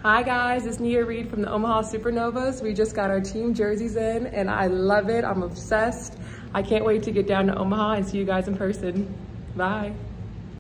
Hi guys, it's Nia Reed from the Omaha Supernovas. We just got our team jerseys in and I love it. I'm obsessed. I can't wait to get down to Omaha and see you guys in person. Bye.